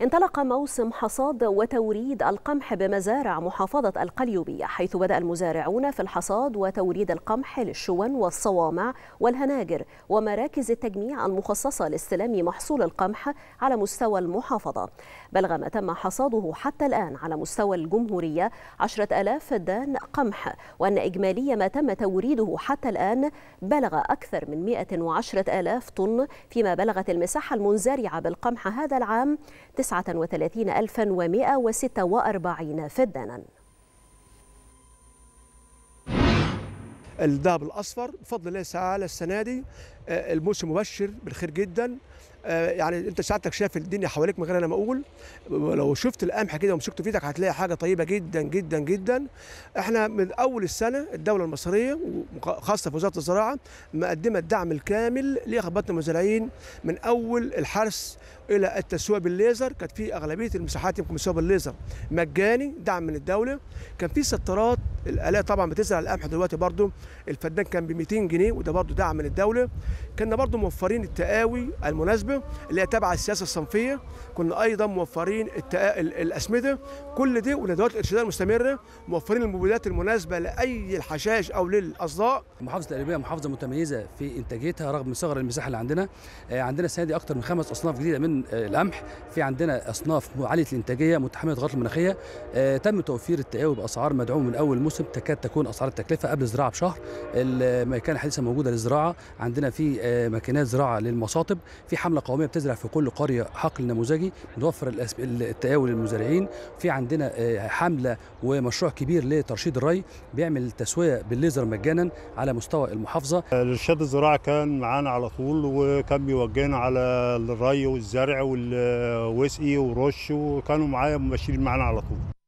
انطلق موسم حصاد وتوريد القمح بمزارع محافظة القليوبية، حيث بدأ المزارعون في الحصاد وتوريد القمح للشون والصوامع والهناجر ومراكز التجميع المخصصة لاستلام محصول القمح على مستوى المحافظة. بلغ ما تم حصاده حتى الآن على مستوى الجمهورية 10,000 فدان قمح، وأن إجمالي ما تم توريده حتى الآن بلغ أكثر من 110,000 طن، فيما بلغت المساحة المنزرعة بالقمح هذا العام 39,146 فدانا. الذهب الأصفر بفضل الله تعالى السنة دي الموسم مبشر بالخير جدا. يعني انت ساعتك شايف الدنيا حواليك من غير انا ما اقول. لو شفت القمح كده ومسكته في ايدك هتلاقي حاجه طيبه جدا جدا جدا. احنا من اول السنه الدوله المصريه وخاصه في وزاره الزراعه مقدمه الدعم الكامل لاخبات المزارعين، من اول الحرث الى التسويه بالليزر. كانت في اغلبيه المساحات يمكن مسويه بالليزر مجاني، دعم من الدوله. كان في سترات الالات طبعا بتزرع القمح دلوقتي برضو الفدان كان ب 200 جنيه، وده برضو دعم من الدوله. كنا برضو موفرين التقاوي المناسبه اللي هي تبع السياسه الصنفيه، كنا ايضا موفرين الاسمده، كل دي وندوات الارشاديه المستمره، موفرين المبيدات المناسبه لاي الحشائش او للاصداء. محافظه القليوبيه محافظه متميزه في انتاجيتها رغم صغر المساحه اللي عندنا. عندنا السنه دي اكثر من 5 اصناف جديده من القمح. في عندنا اصناف عاليه الانتاجيه متحمله الغاز المناخيه. تم توفير التقاوي باسعار مدعومه من اول موسم، تكاد تكون اسعار التكلفه قبل الزراعه بشهر. المكان الحديثه موجوده للزراعه، عندنا في ماكينات زراعه للمصاطب، في حمله قوميه بتزرع في كل قريه حقل نموذجي بنوفر التقاوي للمزارعين. في عندنا حمله ومشروع كبير لترشيد الري بيعمل تسويه بالليزر مجانا على مستوى المحافظه. الارشاد الزراعي كان معانا على طول، وكان بيوجهنا على الري والزرع والوسقي ورش، وكانوا معايا ماشيين معانا على طول.